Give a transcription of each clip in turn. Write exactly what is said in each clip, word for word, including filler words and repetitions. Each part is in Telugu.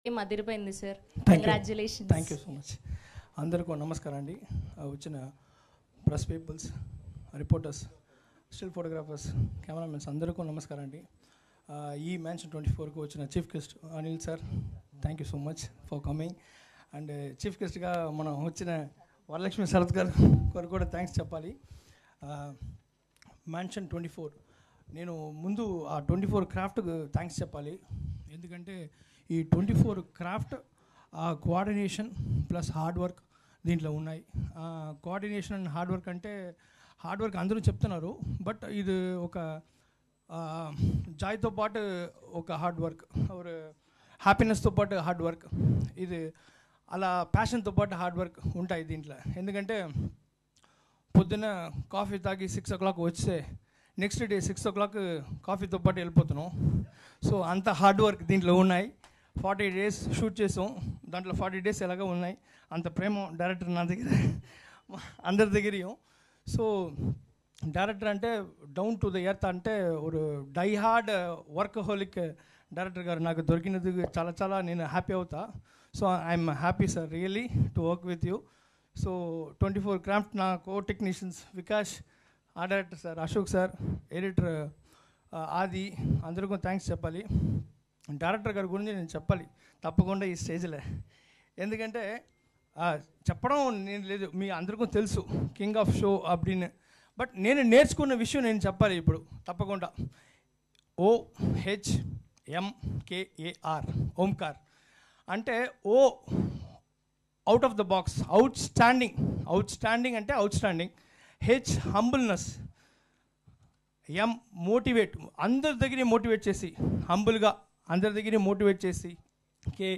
మదిరిపోయింది sir. Thank you congratulations. Thank you so much. అందరికీ నమస్కారం అండి. వచ్చిన press peoples, reporters, still photographers, cameramens అందరికీ నమస్కారం అండి. ఈ మ్యాన్షన్ ట్వంటీ ఫోర్కి వచ్చిన chief guest Anil sir, thank you so much for coming. And chief గెస్ట్గా మనం వచ్చిన వరలక్ష్మి శరత్ గారు గారు కూడా థ్యాంక్స్ చెప్పాలి. మ్యాన్షన్ ట్వంటీ ఫోర్ నేను ముందు ఆ ట్వంటీ ఫోర్ క్రాఫ్ట్కి థ్యాంక్స్ చెప్పాలి. ఎందుకంటే ఈ twenty four craft coordination plus hard work దీంట్లో ఉన్నాయి. కోఆర్డినేషన్ అండ్ హార్డ్ వర్క్ అంటే హార్డ్ వర్క్ అందరూ చెప్తున్నారు, బట్ ఇది ఒక జాయ్తో పాటు ఒక హార్డ్ వర్క్, ఒక హ్యాపీనెస్తో పాటు హార్డ్ వర్క్, ఇది అలా ప్యాషన్తో పాటు హార్డ్ వర్క్ ఉంటాయి దీంట్లో. ఎందుకంటే పొద్దున్న కాఫీ తాగి సిక్స్ ఓ క్లాక్ వస్తే next day six o'clock కాఫీతో పాటు వెళ్ళిపోతున్నాం. సో అంత హార్డ్ వర్క్ దీంట్లో ఉన్నాయి. ఫార్టీ డేస్ షూట్ చేసాం, దాంట్లో ఫార్టీ డేస్ ఎలాగో ఉన్నాయి. అంత ప్రేమ డైరెక్టర్ నా దగ్గర అందరి దగ్గర. సో డైరెక్టర్ అంటే డౌన్ టు ద ఎర్త్, అంటే ఒక die hard workaholic director గారు నాకు దొరికినది చాలా చాలా నేను హ్యాపీ అవుతా. So I'm happy sir really to work with you. So twenty four craft నా కో టెక్నీషియన్స్ వికాష్, ఆ director sir Ashok sir, editor Aadi, అందరికీ థ్యాంక్స్ చెప్పాలి. డైరెక్టర్ గారి గురించి నేను చెప్పాలి తప్పకుండా ఈ స్టేజ్లో. ఎందుకంటే చెప్పడం నేను లేదు, మీ అందరికీ తెలుసు కింగ్ ఆఫ్ షో అప్పుడు. బట్ నేను నేర్చుకున్న విషయం నేను చెప్పాలి ఇప్పుడు తప్పకుండా. ఓ హెచ్ ఎంకేఏఆర్ ఓంకార్ అంటే O out of the box, outstanding. Outstanding అంటే outstanding. H humbleness, M motivate, అందరి దగ్గర మోటివేట్ చేసి హంబుల్గా అందరి దగ్గర మోటివేట్ చేసి, కే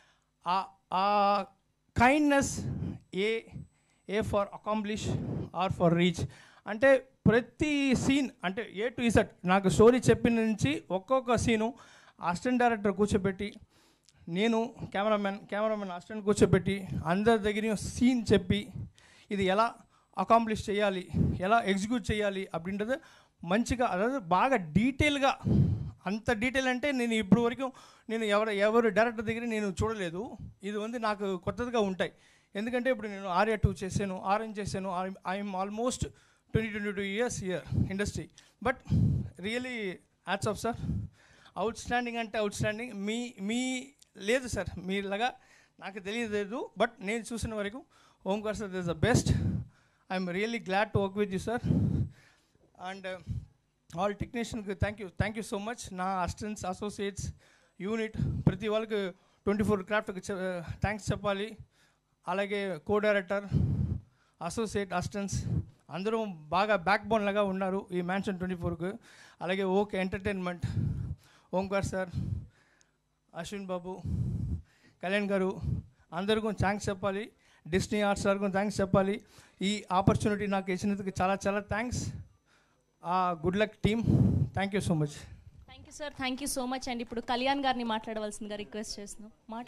ఆ kindness, A A for accomplish, R for reach. అంటే ప్రతి సీన్ అంటే ఏ టు ఇజెడ్ నాకు స్టోరీ చెప్పిన నుంచి ఒక్కొక్క సీను అసిస్టెంట్ డైరెక్టర్ కూర్చోబెట్టి, నేను కెమెరామెన్ కెమెరామెన్ అసిస్టెంట్ కూర్చోబెట్టి అందరి దగ్గర సీన్ చెప్పి ఇది ఎలా అకాంప్లిష్ చేయాలి, ఎలా ఎగ్జిక్యూట్ చేయాలి அப்படின்றது మంచిగా, అதாவது బాగా డీటెయిల్గా. అంత డీటెయిల్ అంటే నేను ఇప్పుడు వరకు నేను ఎవరు ఎవరు డైరెక్టర్ దగ్గర నేను చూడలేదు. ఇది ఉంది నాకు కొత్తగా ఉంటాయి. ఎందుకంటే ఇప్పుడు నేను ఆర్యా టూ చేశాను, ఆరెంజ్ చేశాను. I'm almost twenty twenty two years year industry. But really hats off sir, outstanding అంటే అవుట్ స్టాండింగ్. మీ మీ లేదు సార్ మీలాగా నాకు తెలియలేదు, బట్ నేను చూసిన వరకు Omkar sir is the best. I'm really glad to work with you sir. And all టెక్నీషియన్కి thank you thank you so much. నా అసిస్టెంట్స్, అసోసియేట్స్, యూనిట్ ప్రతి వాళ్ళకి ట్వంటీ ఫోర్ క్రాఫ్ట్కి థ్యాంక్స్ చెప్పాలి. అలాగే కో డైరెక్టర్, అసోసియేట్, అసిస్టెంట్స్ అందరూ బాగా బ్యాక్ బోన్ లాగా ఉన్నారు ఈ మ్యాన్షన్ ట్వంటీ ఫోర్కి. అలాగే OK entertainment, Omkar sir, Ashwin Babu, Kalyan గారు అందరికీ థ్యాంక్స్ చెప్పాలి. డిస్నీ ఆర్ట్స్ గారికి థ్యాంక్స్ చెప్పాలి. ఈ ఆపర్చునిటీ నాకు ఇచ్చినందుకు చాలా చాలా thanks. Good luck team, thank you so much. Thank you sir, thank you so much. And ఇప్పుడు కళ్యాణ్ గారిని మాట్లాడవలసిందిగా రిక్వెస్ట్ చేస్తున్నాం.